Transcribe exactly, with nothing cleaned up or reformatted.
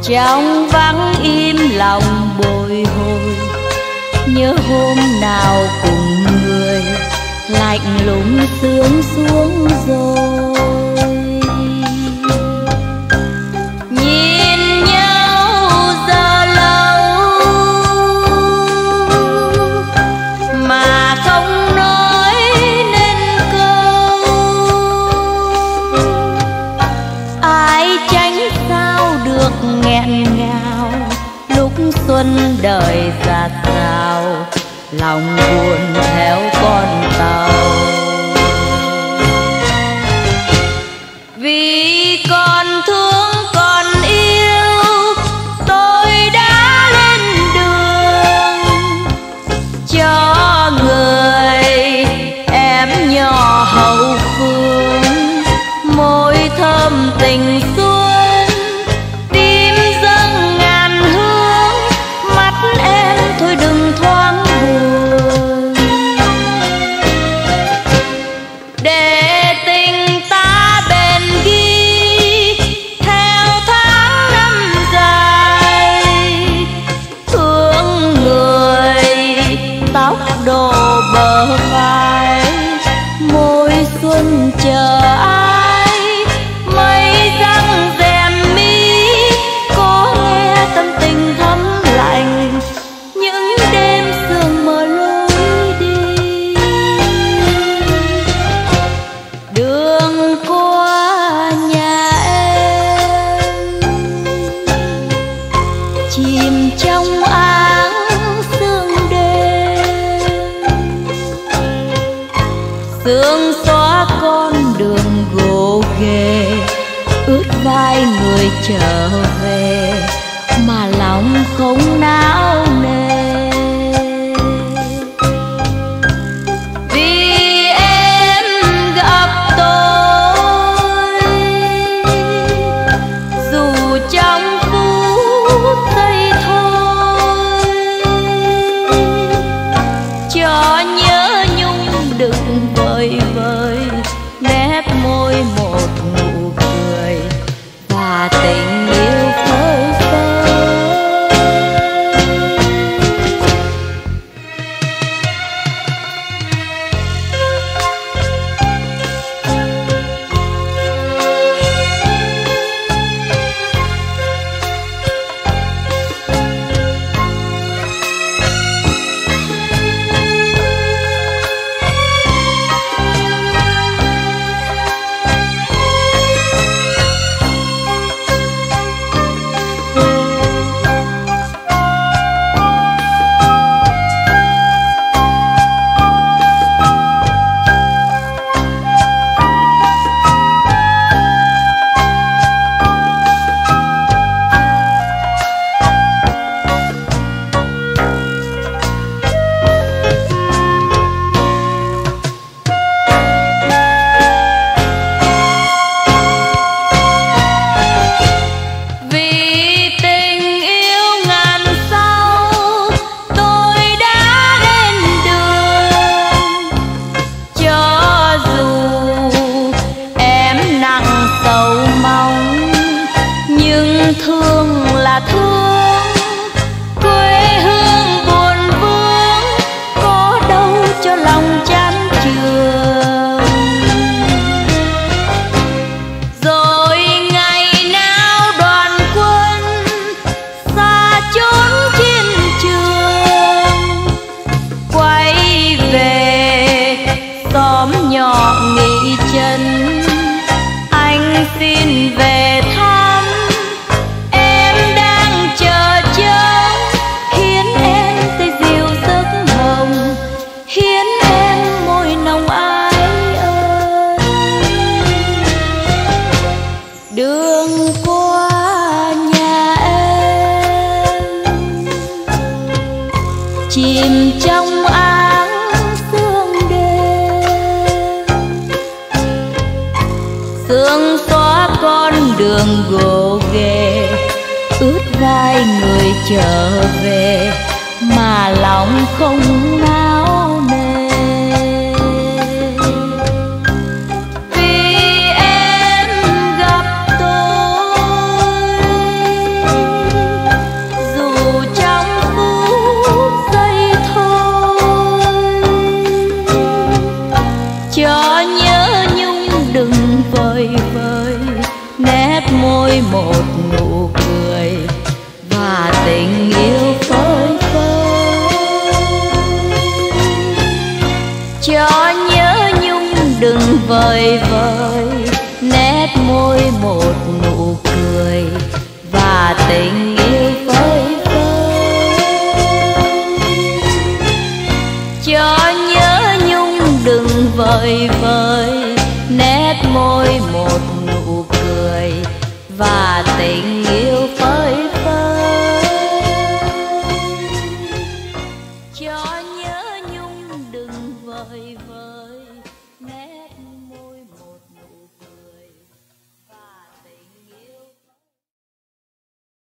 trong vắng im lòng bồi hồi, nhớ hôm nào cùng người lạnh lùng sương xuống rồi. Nhìn nhau giờ lâu mà không nói nên câu, ai tránh sao được nghẹn ngào lúc xuân đời giạt rào, lòng buồn theo con tàu. Vì còn thương còn yêu tôi đã lên đường cho người em nhỏ hậu phương, môi thơm tình xuân tim dâng ngàn hương, mắt em thôi đừng thoáng buồn. Để tình ta bền ghi theo tháng năm dài, thương người tóc đổ bờ vai, môi xuân chờ ai, mây răng rèm mi có nghe tâm tình thấm lạnh những đêm sương mờ lối đi. Đường qua nhà em chìm trong áng sương đêm, sương xóa con đường gồ ghề, ướt vai người trở về mà lòng không nao nề. Vì em gặp tôi dù trong phút giây thôi, cho nhớ nhung đừng vơi vơi nét môi một nụ cười và tình yêu phơi phới. Thương là thương, quê hương buồn vương có đâu cho lòng chán chường. Rồi ngày nào đoàn quân xa chốn chiến trường, quay về xóm nhỏ nghỉ chân, anh xin về thăm. Đường qua nhà em chìm trong áng sương đêm, sương xóa con đường gồ ghề, ướt vai người trở về mà lòng không nao nề. Vì em gặp tôi vời, nét môi một nụ cười và tình yêu phơi phới. Cho nhớ nhung đừng vời vời, nét môi một nụ cười và tình yêu